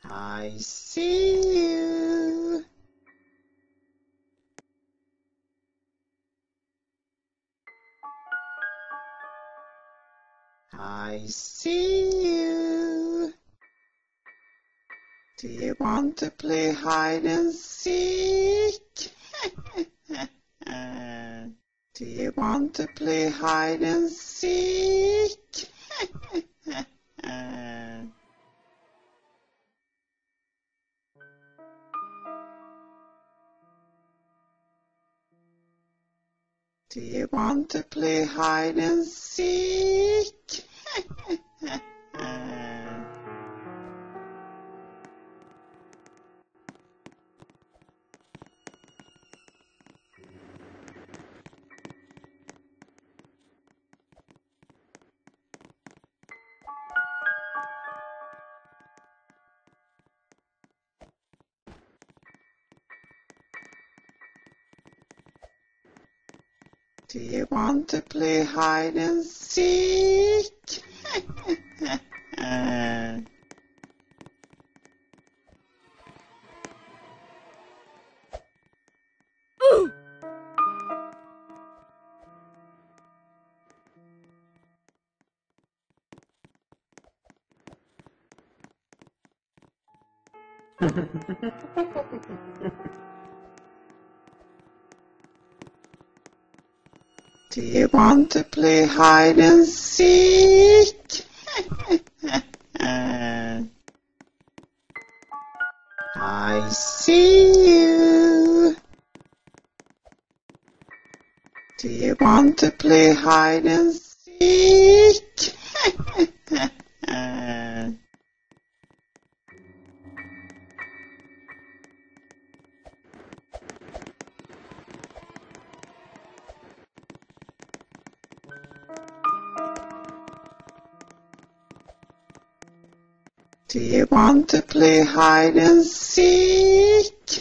I see you. I see you. Do you want to play hide and seek? Do you want to play hide and seek? Do you want to play hide and seek? Do you want to play hide and seek? Do you want to play hide and seek? I see you. Do you want to play hide and seek? Do you want to play hide and seek?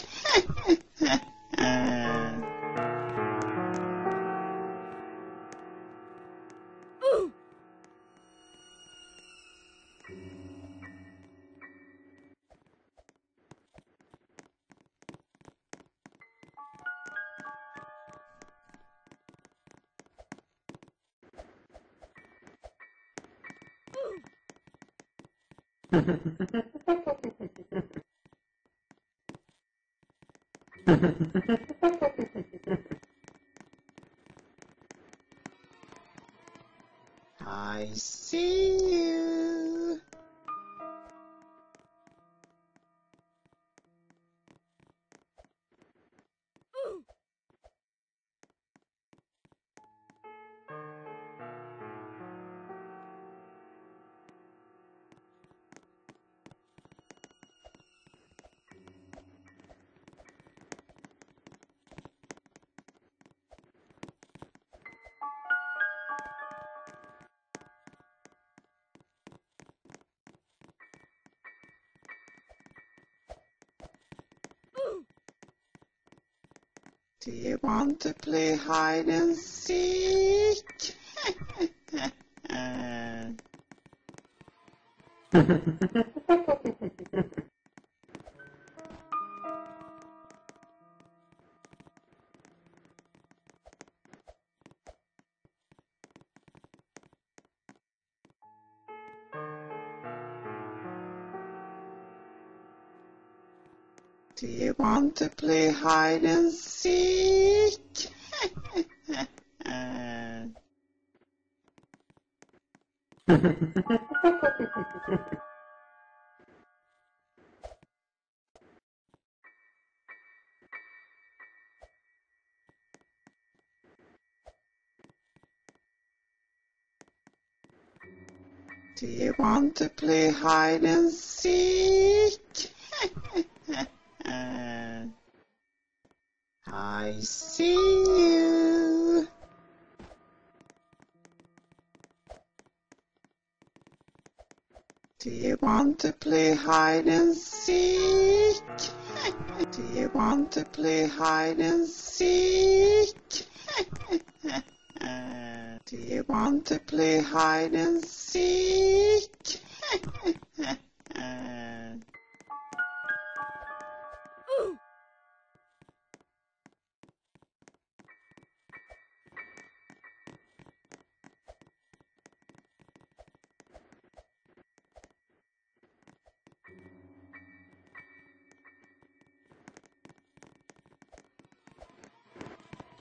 I see you. Do you want to play hide and seek? Do you want to play hide and seek? Do you want to play hide and seek? I see you. Do you want to play hide and seek? Do you want to play hide and seek? Do you want to play hide and seek?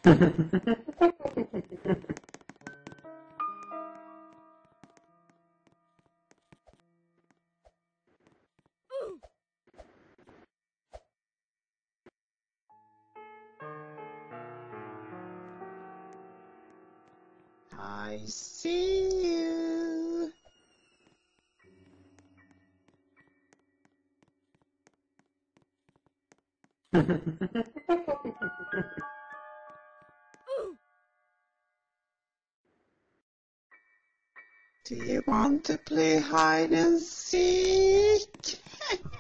I see you. Do you want to play hide and seek?